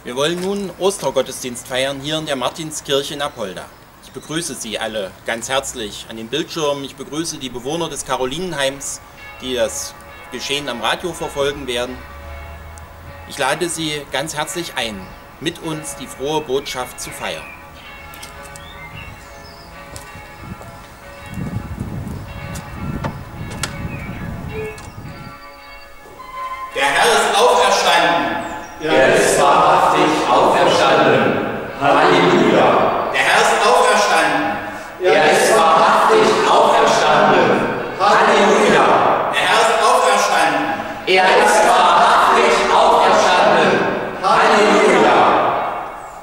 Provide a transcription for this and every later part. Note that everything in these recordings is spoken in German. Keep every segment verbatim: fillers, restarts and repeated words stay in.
Wir wollen nun Ostergottesdienst feiern hier in der Martinskirche in Apolda. Ich begrüße Sie alle ganz herzlich an den Bildschirmen. Ich begrüße die Bewohner des Carolinenheims, die das Geschehen am Radio verfolgen werden. Ich lade Sie ganz herzlich ein, mit uns die frohe Botschaft zu feiern. Der Herr ist auferstanden. Er ist wahrhaftig auferstanden. Halleluja. Der Herr ist auferstanden. Er ist wahrhaftig auferstanden. Halleluja. Der Herr ist auferstanden. Er ist wahrhaftig auferstanden. Halleluja.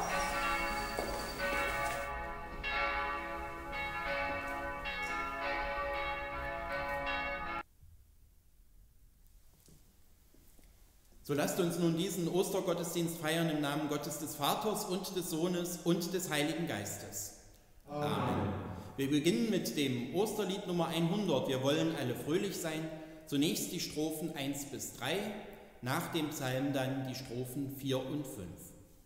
So lasst uns nun diesen Ostergottesdienst feiern im Namen Gottes des Vaters und des Sohnes und des Heiligen Geistes. Amen. Amen. Wir beginnen mit dem Osterlied Nummer hundert. Wir wollen alle fröhlich sein. Zunächst die Strophen eins bis drei, nach dem Psalm dann die Strophen vier und fünf.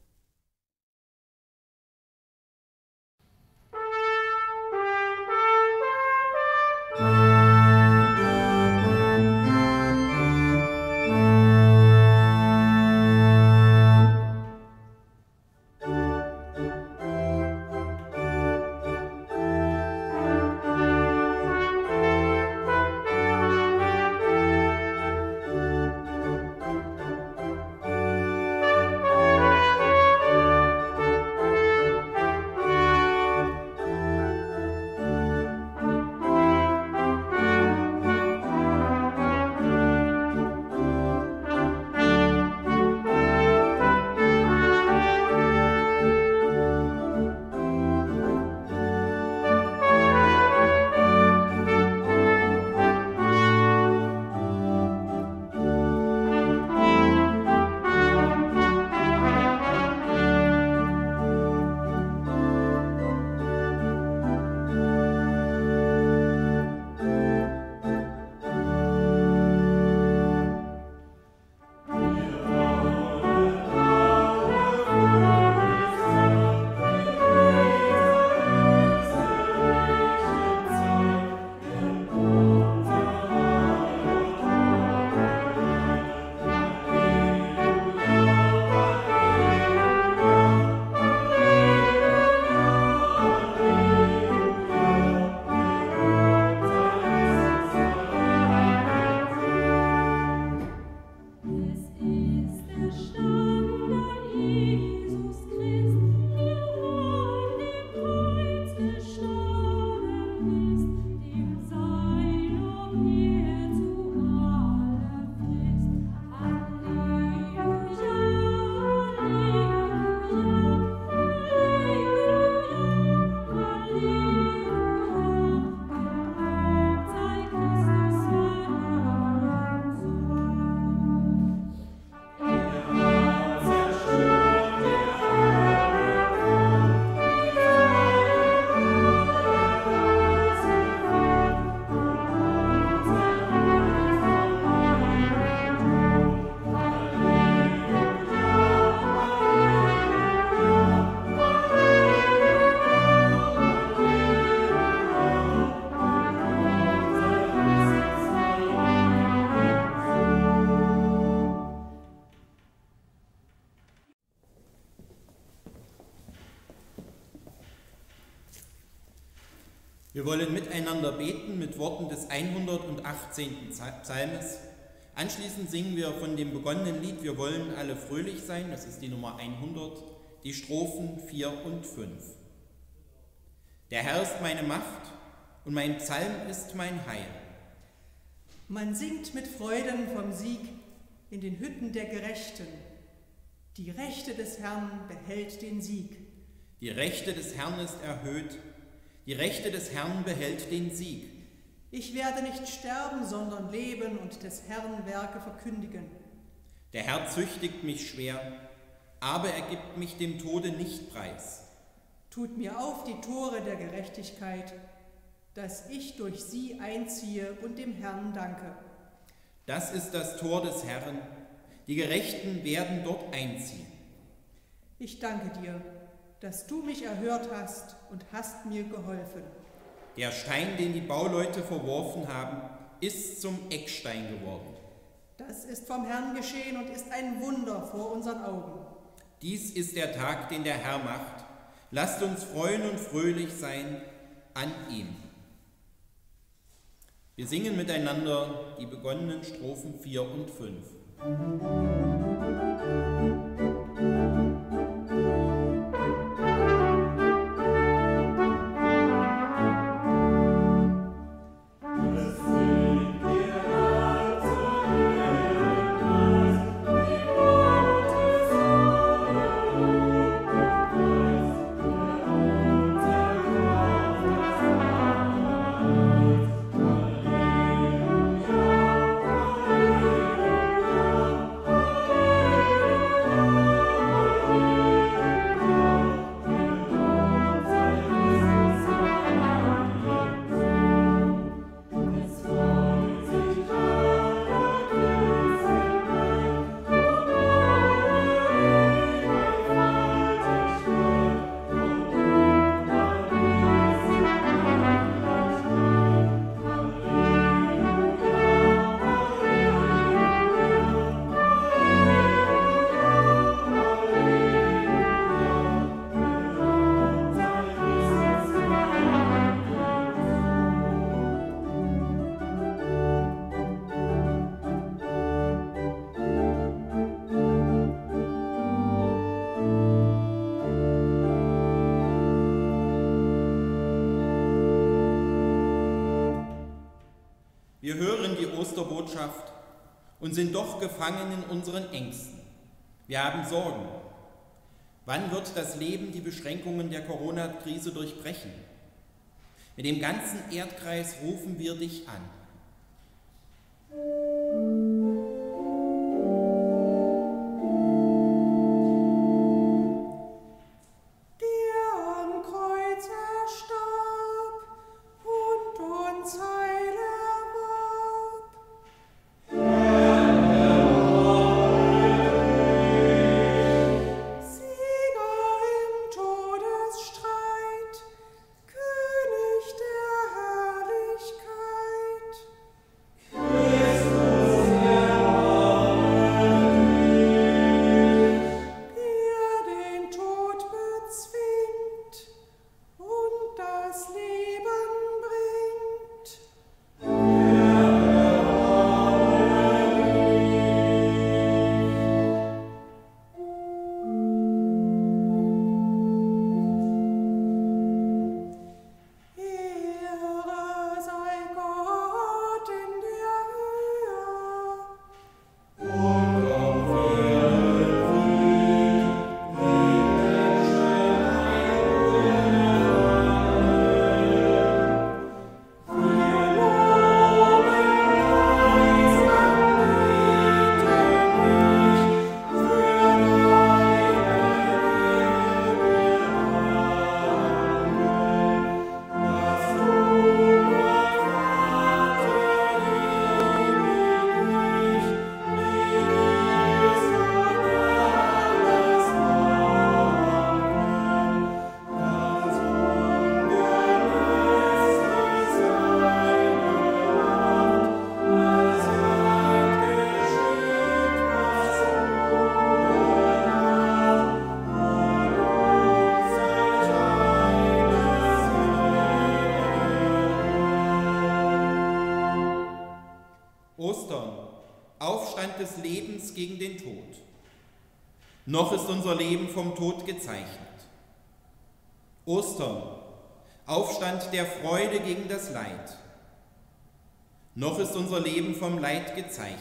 Wir wollen miteinander beten mit Worten des hundertachtzehnten Psalmes. Anschließend singen wir von dem begonnenen Lied Wir wollen alle fröhlich sein, das ist die Nummer hundert, die Strophen vier und fünf. Der Herr ist meine Macht und mein Psalm ist mein Heil. Man singt mit Freuden vom Sieg in den Hütten der Gerechten. Die Rechte des Herrn behält den Sieg. Die Rechte des Herrn ist erhöht. Die Rechte des Herrn behält den Sieg. Ich werde nicht sterben, sondern leben und des Herrn Werke verkündigen. Der Herr züchtigt mich schwer, aber er gibt mich dem Tode nicht preis. Tut mir auf die Tore der Gerechtigkeit, dass ich durch sie einziehe und dem Herrn danke. Das ist das Tor des Herrn, die Gerechten werden dort einziehen. Ich danke dir, dass du mich erhört hast und hast mir geholfen. Der Stein, den die Bauleute verworfen haben, ist zum Eckstein geworden. Das ist vom Herrn geschehen und ist ein Wunder vor unseren Augen. Dies ist der Tag, den der Herr macht. Lasst uns freuen und fröhlich sein an ihm. Wir singen miteinander die begonnenen Strophen vier und fünf. Wir hören die Osterbotschaft und sind doch gefangen in unseren Ängsten. Wir haben Sorgen. Wann wird das Leben die Beschränkungen der Corona-Krise durchbrechen? Mit dem ganzen Erdkreis rufen wir dich an. des Lebens gegen den Tod. Noch ist unser Leben vom Tod gezeichnet. Ostern, Aufstand der Freude gegen das Leid. Noch ist unser Leben vom Leid gezeichnet.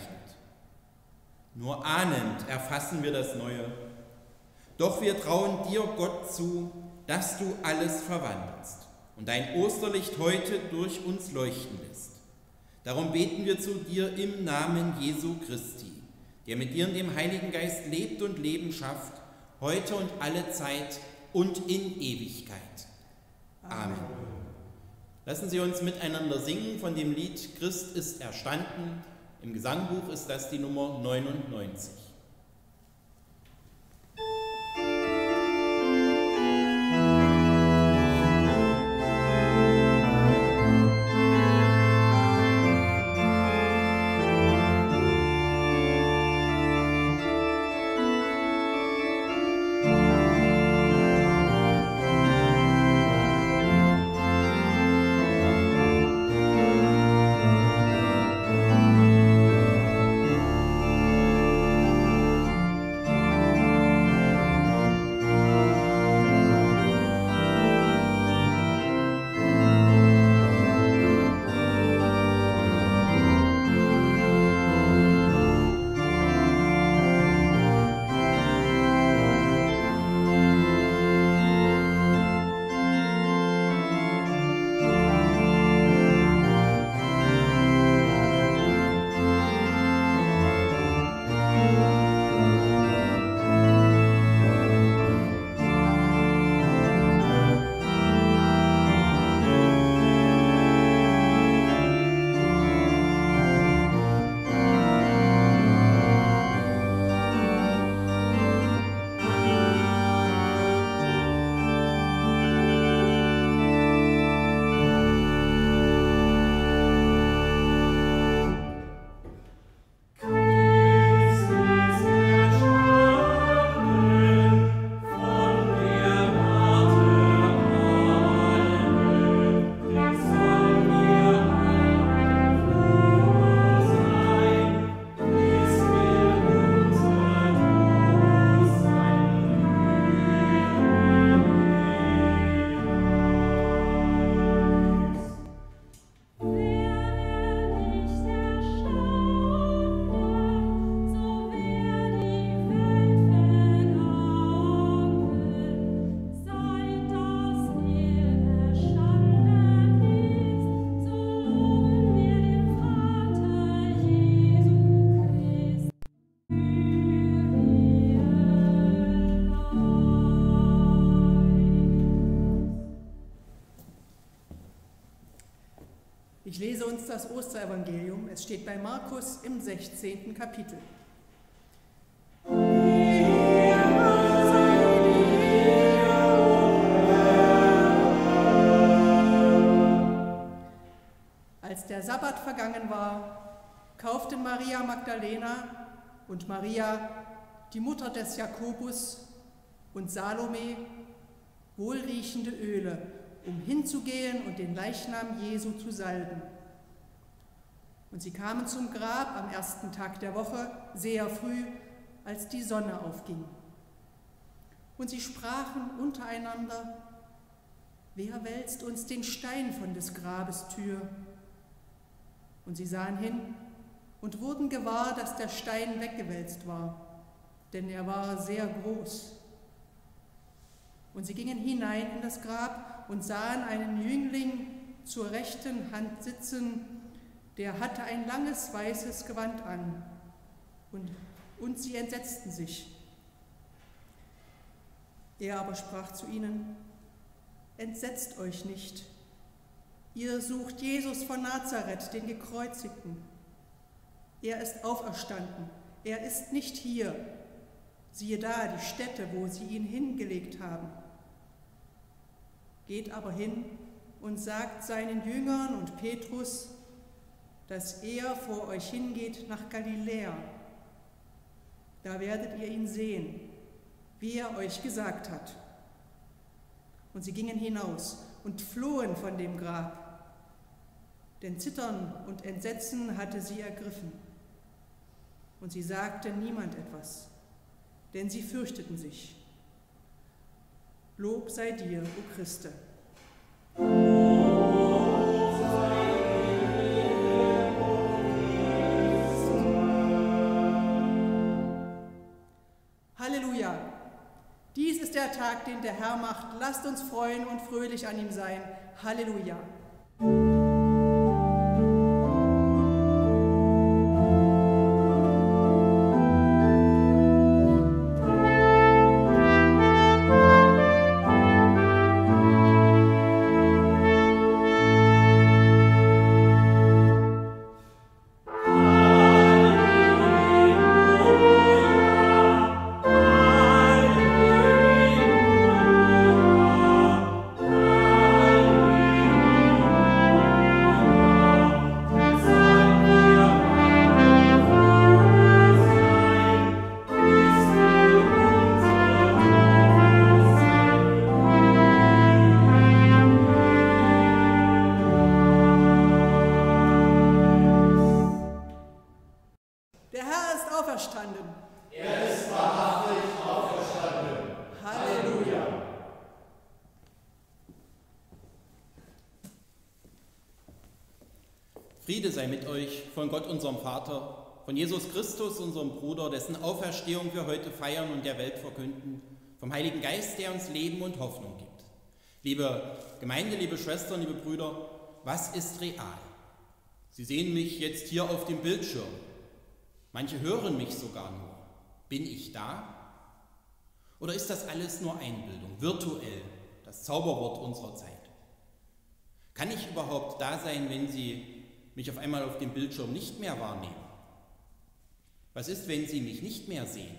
Nur ahnend erfassen wir das Neue. Doch wir trauen dir, Gott, zu, dass du alles verwandelst und dein Osterlicht heute durch uns leuchten lässt. Darum beten wir zu dir im Namen Jesu Christi, der mit dir in dem Heiligen Geist lebt und Leben schafft, heute und alle Zeit und in Ewigkeit. Amen. Lassen Sie uns miteinander singen von dem Lied Christ ist erstanden. Im Gesangbuch ist das die Nummer neunundneunzig. das Osterevangelium. Es steht bei Markus im sechzehnten Kapitel. Als der Sabbat vergangen war, kauften Maria Magdalena und Maria, die Mutter des Jakobus, und Salome wohlriechende Öle, um hinzugehen und den Leichnam Jesu zu salben. Und sie kamen zum Grab am ersten Tag der Woche, sehr früh, als die Sonne aufging. Und sie sprachen untereinander: Wer wälzt uns den Stein von des Grabes Tür? Und sie sahen hin und wurden gewahr, dass der Stein weggewälzt war, denn er war sehr groß. Und sie gingen hinein in das Grab und sahen einen Jüngling zur rechten Hand sitzen, der hatte ein langes weißes Gewand an. Und, und sie entsetzten sich. Er aber sprach zu ihnen: Entsetzt euch nicht. Ihr sucht Jesus von Nazareth, den Gekreuzigten. Er ist auferstanden. Er ist nicht hier. Siehe da, die Stätte, wo sie ihn hingelegt haben. Geht aber hin und sagt seinen Jüngern und Petrus, dass er vor euch hingeht nach Galiläa. Da werdet ihr ihn sehen, wie er euch gesagt hat. Und sie gingen hinaus und flohen von dem Grab, denn Zittern und Entsetzen hatte sie ergriffen. Und sie sagten niemand etwas, denn sie fürchteten sich. Lob sei dir, o Christe. Halleluja! Dies ist der Tag, den der Herr macht. Lasst uns freuen und fröhlich an ihm sein. Halleluja! Friede sei mit euch von Gott, unserem Vater, von Jesus Christus, unserem Bruder, dessen Auferstehung wir heute feiern und der Welt verkünden, vom Heiligen Geist, der uns Leben und Hoffnung gibt. Liebe Gemeinde, liebe Schwestern, liebe Brüder, was ist real? Sie sehen mich jetzt hier auf dem Bildschirm. Manche hören mich sogar nur. Bin ich da? Oder ist das alles nur Einbildung, virtuell, das Zauberwort unserer Zeit? Kann ich überhaupt da sein, wenn Sie mich auf einmal auf dem Bildschirm nicht mehr wahrnehmen? Was ist, wenn Sie mich nicht mehr sehen?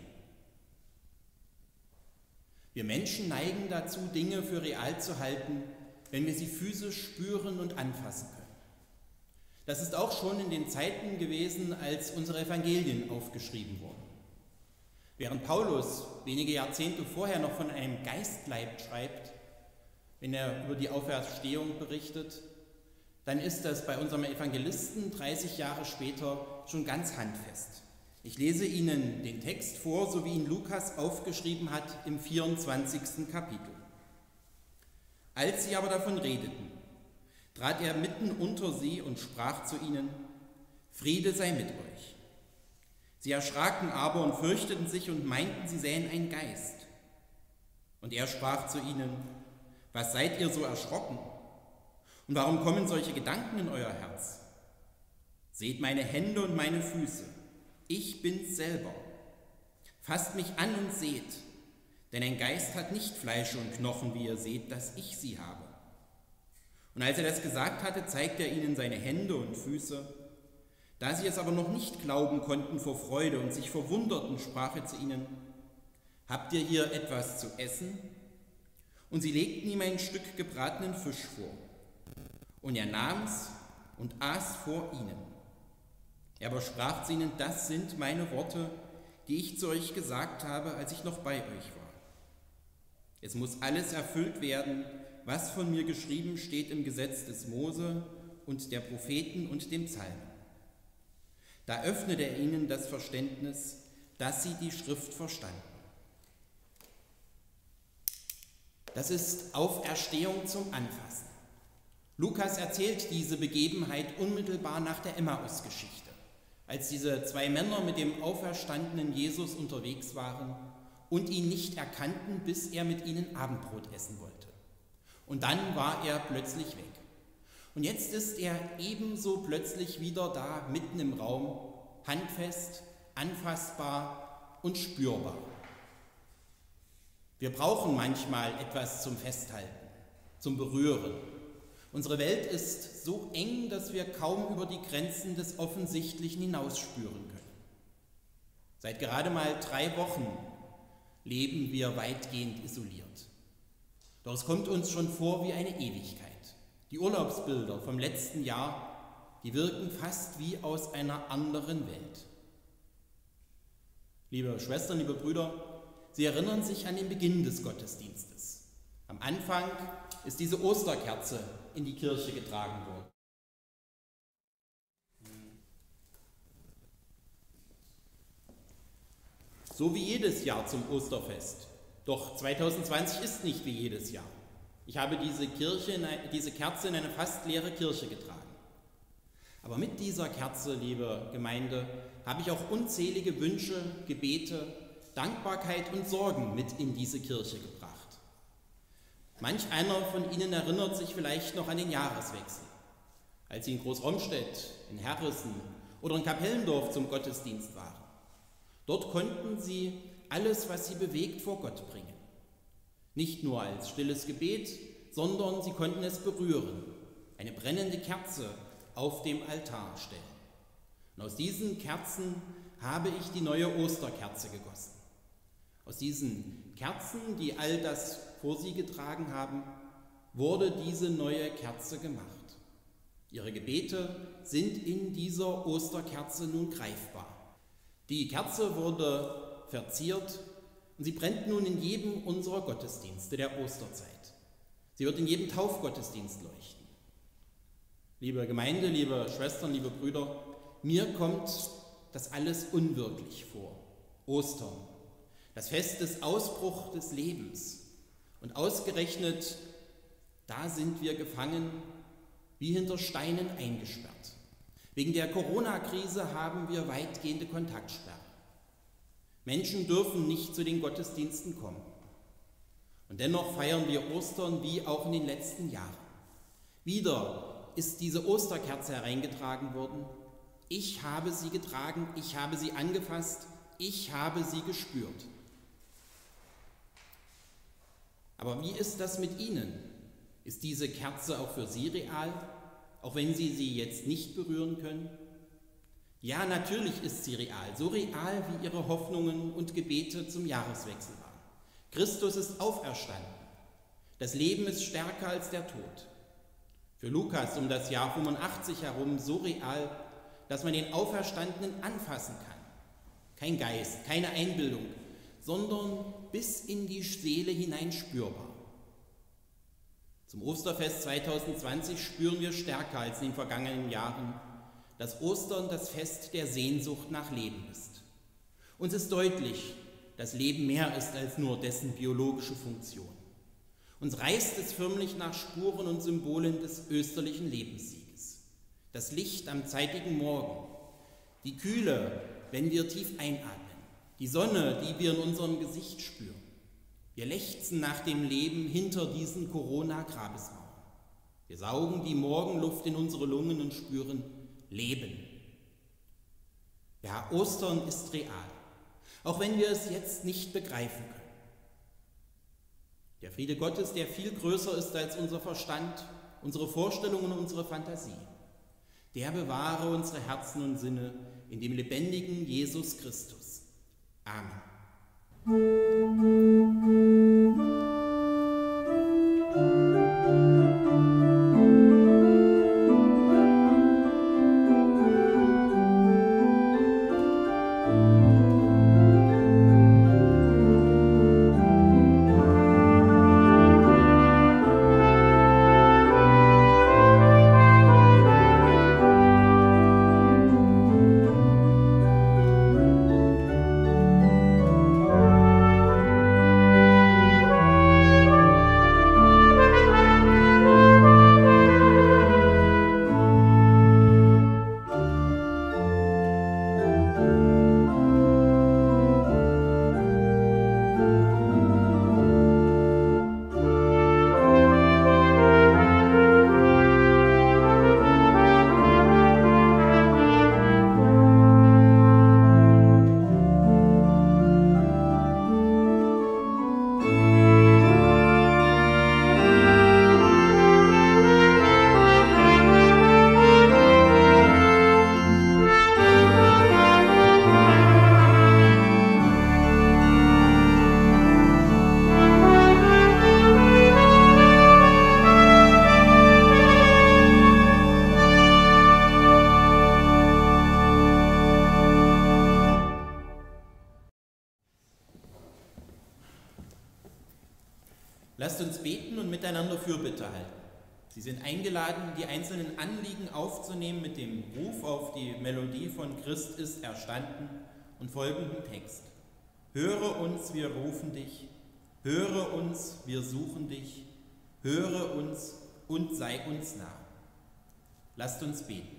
Wir Menschen neigen dazu, Dinge für real zu halten, wenn wir sie physisch spüren und anfassen können. Das ist auch schon in den Zeiten gewesen, als unsere Evangelien aufgeschrieben wurden. Während Paulus wenige Jahrzehnte vorher noch von einem Geistleib schreibt, wenn er über die Auferstehung berichtet, dann ist das bei unserem Evangelisten dreißig Jahre später schon ganz handfest. Ich lese Ihnen den Text vor, so wie ihn Lukas aufgeschrieben hat im vierundzwanzigsten Kapitel. Als sie aber davon redeten, trat er mitten unter sie und sprach zu ihnen: Friede sei mit euch. Sie erschraken aber und fürchteten sich und meinten, sie sähen einen Geist. Und er sprach zu ihnen: Was seid ihr so erschrocken? Und warum kommen solche Gedanken in euer Herz? Seht meine Hände und meine Füße. Ich bin's selber. Fasst mich an und seht, denn ein Geist hat nicht Fleisch und Knochen, wie ihr seht, dass ich sie habe. Und als er das gesagt hatte, zeigte er ihnen seine Hände und Füße. Da sie es aber noch nicht glauben konnten vor Freude und sich verwunderten, sprach er zu ihnen: Habt ihr hier etwas zu essen? Und sie legten ihm ein Stück gebratenen Fisch vor. Und er nahm's und aß vor ihnen. Er aber sprach zu ihnen: Das sind meine Worte, die ich zu euch gesagt habe, als ich noch bei euch war. Es muss alles erfüllt werden, was von mir geschrieben steht im Gesetz des Mose und der Propheten und dem Psalmen. Da öffnete er ihnen das Verständnis, dass sie die Schrift verstanden. Das ist Auferstehung zum Anfassen. Lukas erzählt diese Begebenheit unmittelbar nach der Emmaus-Geschichte, als diese zwei Männer mit dem auferstandenen Jesus unterwegs waren und ihn nicht erkannten, bis er mit ihnen Abendbrot essen wollte. Und dann war er plötzlich weg. Und jetzt ist er ebenso plötzlich wieder da, mitten im Raum, handfest, anfassbar und spürbar. Wir brauchen manchmal etwas zum Festhalten, zum Berühren. Unsere Welt ist so eng, dass wir kaum über die Grenzen des Offensichtlichen hinausspüren können. Seit gerade mal drei Wochen leben wir weitgehend isoliert. Doch es kommt uns schon vor wie eine Ewigkeit. Die Urlaubsbilder vom letzten Jahr, die wirken fast wie aus einer anderen Welt. Liebe Schwestern, liebe Brüder, Sie erinnern sich an den Beginn des Gottesdienstes. Am Anfang ist diese Osterkerze in die Kirche getragen worden. So wie jedes Jahr zum Osterfest. Doch zweitausendzwanzig ist nicht wie jedes Jahr. Ich habe diese, Kirche in eine, diese Kerze in eine fast leere Kirche getragen. Aber mit dieser Kerze, liebe Gemeinde, habe ich auch unzählige Wünsche, Gebete, Dankbarkeit und Sorgen mit in diese Kirche gebracht. Manch einer von Ihnen erinnert sich vielleicht noch an den Jahreswechsel, als Sie in Großromstedt, in Herrissen oder in Kapellendorf zum Gottesdienst waren. Dort konnten Sie alles, was Sie bewegt, vor Gott bringen. Nicht nur als stilles Gebet, sondern Sie konnten es berühren, eine brennende Kerze auf dem Altar stellen. Und aus diesen Kerzen habe ich die neue Osterkerze gegossen. Aus diesen Kerzen, die all das vor Sie getragen haben, wurde diese neue Kerze gemacht. Ihre Gebete sind in dieser Osterkerze nun greifbar. Die Kerze wurde verziert und sie brennt nun in jedem unserer Gottesdienste der Osterzeit. Sie wird in jedem Taufgottesdienst leuchten. Liebe Gemeinde, liebe Schwestern, liebe Brüder, mir kommt das alles unwirklich vor. Ostern, das Fest des Ausbruchs des Lebens. Und ausgerechnet, da sind wir gefangen, wie hinter Steinen eingesperrt. Wegen der Corona-Krise haben wir weitgehende Kontaktsperren. Menschen dürfen nicht zu den Gottesdiensten kommen. Und dennoch feiern wir Ostern wie auch in den letzten Jahren. Wieder ist diese Osterkerze hereingetragen worden. Ich habe sie getragen, ich habe sie angefasst, ich habe sie gespürt. Aber wie ist das mit Ihnen? Ist diese Kerze auch für Sie real, auch wenn Sie sie jetzt nicht berühren können? Ja, natürlich ist sie real, so real wie Ihre Hoffnungen und Gebete zum Jahreswechsel waren. Christus ist auferstanden. Das Leben ist stärker als der Tod. Für Lukas um das Jahr fünfundachtzig herum so real, dass man den Auferstandenen anfassen kann. Kein Geist, keine Einbildung, sondern bis in die Seele hinein spürbar. Zum Osterfest zweitausendzwanzig spüren wir stärker als in den vergangenen Jahren, dass Ostern das Fest der Sehnsucht nach Leben ist. Uns ist deutlich, dass Leben mehr ist als nur dessen biologische Funktion. Uns reißt es förmlich nach Spuren und Symbolen des österlichen Lebenssieges. Das Licht am zeitigen Morgen, die Kühle, wenn wir tief einatmen, die Sonne, die wir in unserem Gesicht spüren. Wir lechzen nach dem Leben hinter diesen Corona-Grabesmauern. Wir saugen die Morgenluft in unsere Lungen und spüren Leben. Ja, Ostern ist real, auch wenn wir es jetzt nicht begreifen können. Der Friede Gottes, der viel größer ist als unser Verstand, unsere Vorstellungen und unsere Fantasie. Der bewahre unsere Herzen und Sinne in dem lebendigen Jesus Christus. Amen. Lasst uns beten und miteinander Fürbitte halten. Sie sind eingeladen, die einzelnen Anliegen aufzunehmen mit dem Ruf auf die Melodie von Christ ist erstanden und folgenden Text. Höre uns, wir rufen dich, höre uns, wir suchen dich, höre uns und sei uns nah. Lasst uns beten.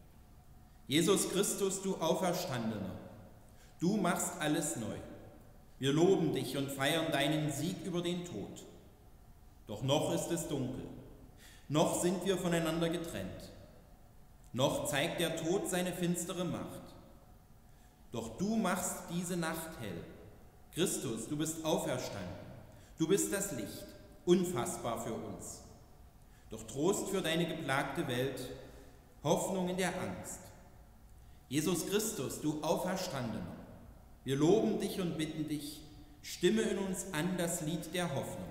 Jesus Christus, du Auferstandener, du machst alles neu. Wir loben dich und feiern deinen Sieg über den Tod. Doch noch ist es dunkel, noch sind wir voneinander getrennt, noch zeigt der Tod seine finstere Macht. Doch du machst diese Nacht hell. Christus, du bist auferstanden, du bist das Licht, unfassbar für uns. Doch Trost für deine geplagte Welt, Hoffnung in der Angst. Jesus Christus, du Auferstandener, wir loben dich und bitten dich, stimme in uns an das Lied der Hoffnung.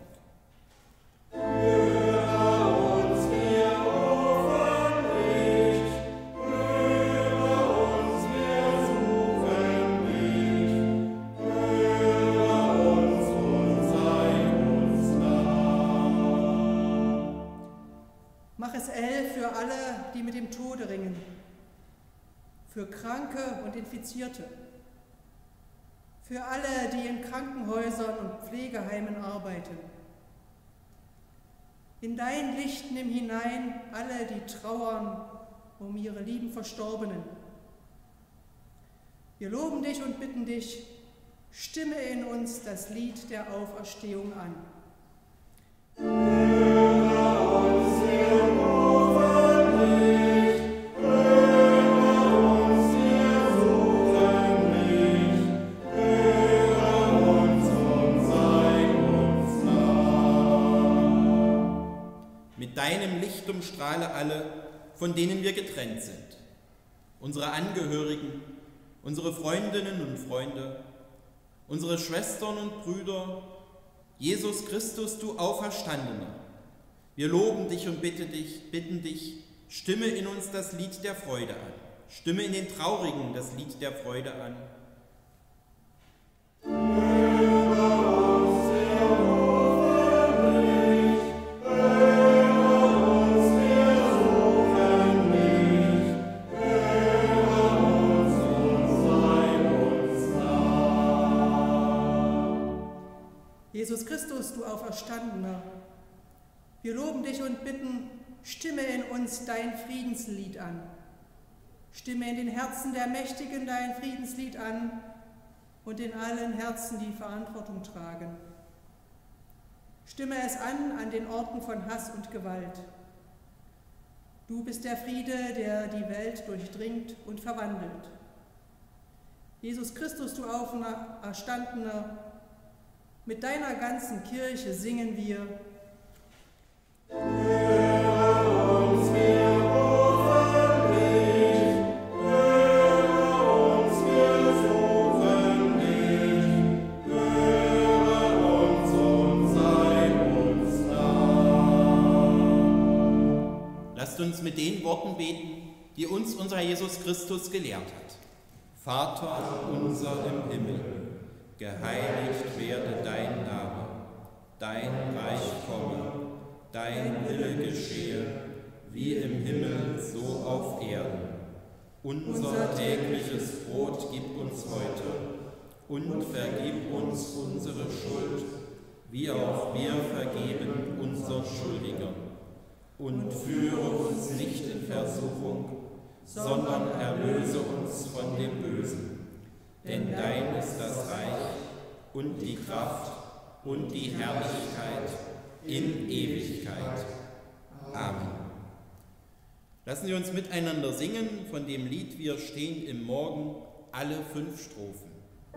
Höre uns, wir rufen dich, höre uns, wir suchen dich, höre uns und sei uns nah. Mach es hell für alle, die mit dem Tode ringen, für Kranke und Infizierte, für alle, die in Krankenhäusern und Pflegeheimen arbeiten. In dein Licht nimm hinein alle, die trauern um ihre lieben Verstorbenen. Wir loben dich und bitten dich, stimme in uns das Lied der Auferstehung an. Höre uns, wir rufen dich, höre uns, wir suchen dich, höre uns und sei uns nah. Mit deinem Licht umstrahle alle, von denen wir getrennt sind. Unsere Angehörigen, unsere Freundinnen und Freunde, unsere Schwestern und Brüder, Jesus Christus, du Auferstandener. Wir loben dich und bitten dich, bitten dich, stimme in uns das Lied der Freude an. Stimme in den Traurigen das Lied der Freude an. Jesus Christus, du Auferstandener, wir loben dich und bitten, stimme in uns dein Friedenslied an. Stimme in den Herzen der Mächtigen dein Friedenslied an und in allen Herzen, die Verantwortung tragen. Stimme es an an den Orten von Hass und Gewalt. Du bist der Friede, der die Welt durchdringt und verwandelt. Jesus Christus, du Auferstandener, mit deiner ganzen Kirche singen wir. Höre Worten beten, die uns unser Jesus Christus gelehrt hat. Vater unser im Himmel, geheiligt werde dein Name, dein Reich komme, dein Wille geschehe, wie im Himmel, so auf Erden. Unser tägliches Brot gib uns heute und vergib uns unsere Schuld, wie auch wir vergeben unseren Schuldigern. Und führe uns nicht in Versuchung, sondern erlöse uns von dem Bösen. Denn dein ist das Reich und die Kraft und die Herrlichkeit in Ewigkeit. Amen. Lassen Sie uns miteinander singen von dem Lied Wir stehen im Morgen, alle fünf Strophen.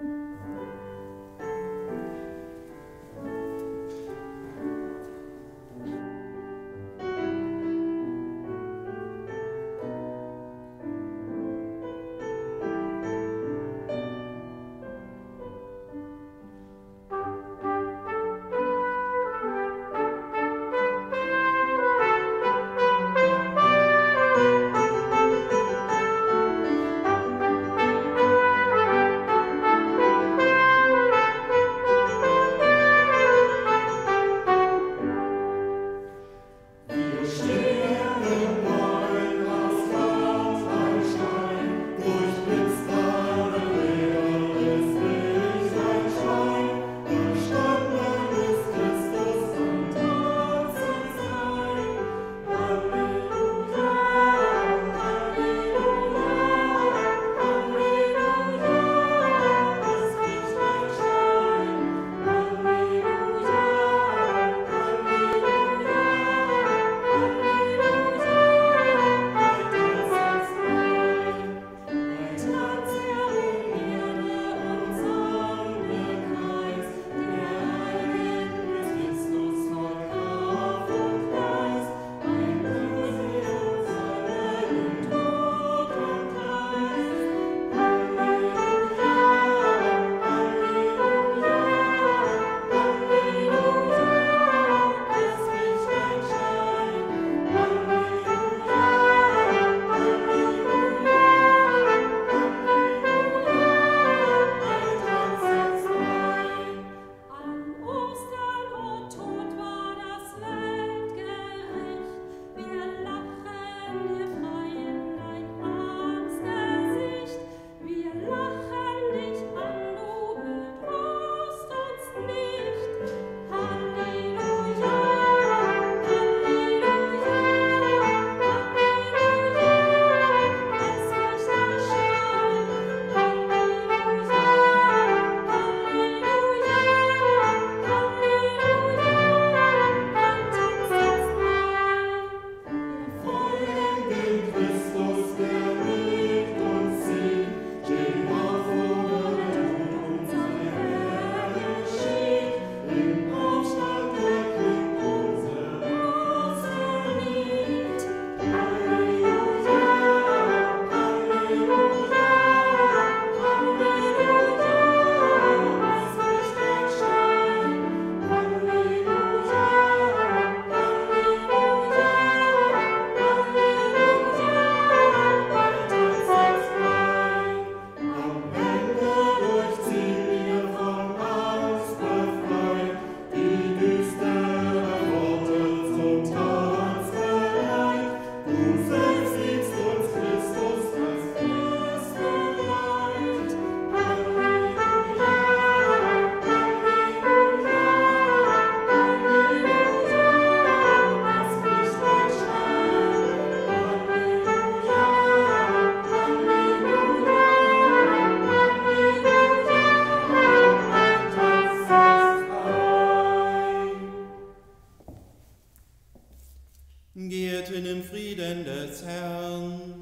Geht in den Frieden des Herrn.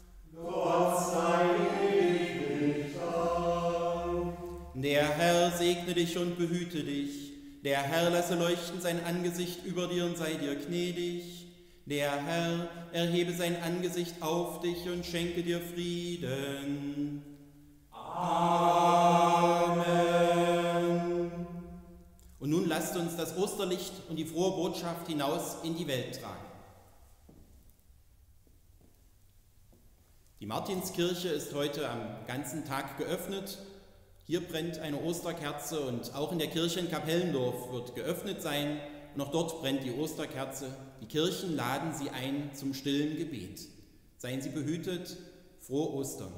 Gott sei ewig Dank. Der Herr segne dich und behüte dich. Der Herr lasse leuchten sein Angesicht über dir und sei dir gnädig. Der Herr erhebe sein Angesicht auf dich und schenke dir Frieden. Amen. Und nun lasst uns das Osterlicht und die frohe Botschaft hinaus in die Welt tragen. Die Martinskirche ist heute am ganzen Tag geöffnet. Hier brennt eine Osterkerze und auch in der Kirche in Kapellendorf wird geöffnet sein. Und auch dort brennt die Osterkerze. Die Kirchen laden Sie ein zum stillen Gebet. Seien Sie behütet. Frohe Ostern.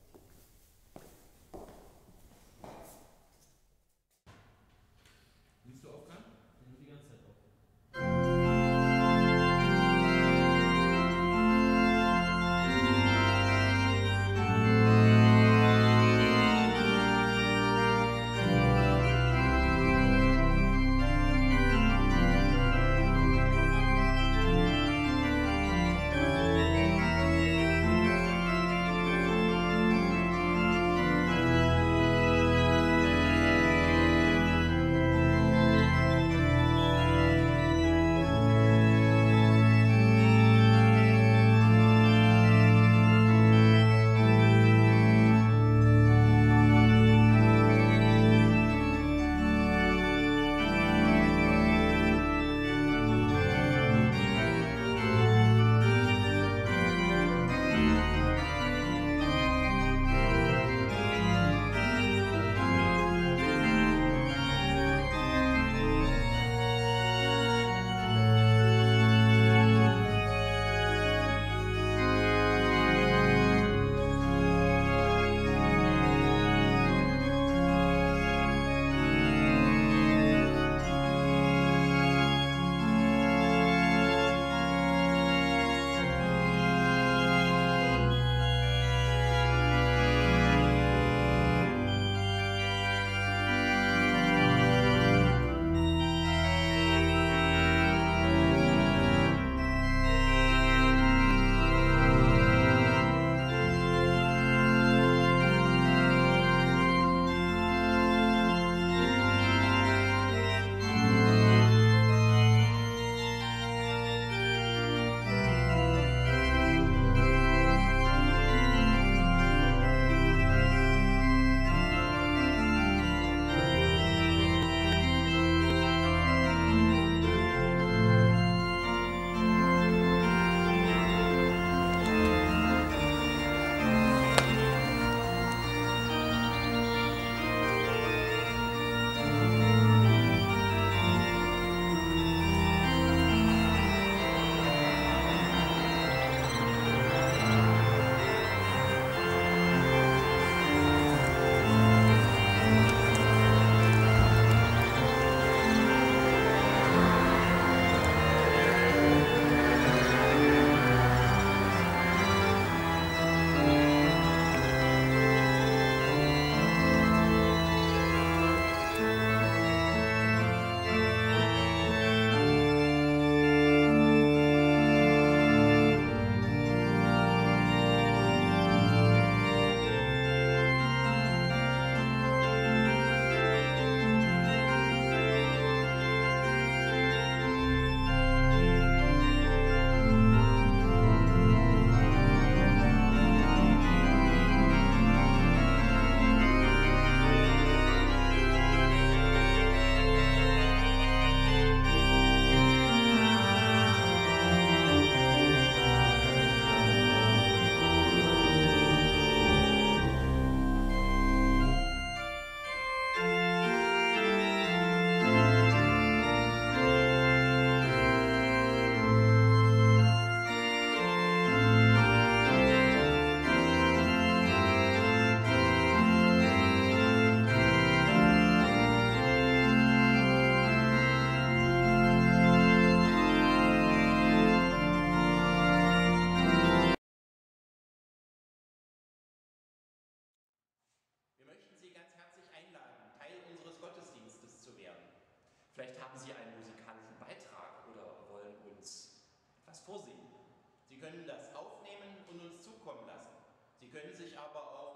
Vielleicht haben Sie einen musikalischen Beitrag oder wollen uns etwas vorsingen. Sie können das aufnehmen und uns zukommen lassen. Sie können sich aber auch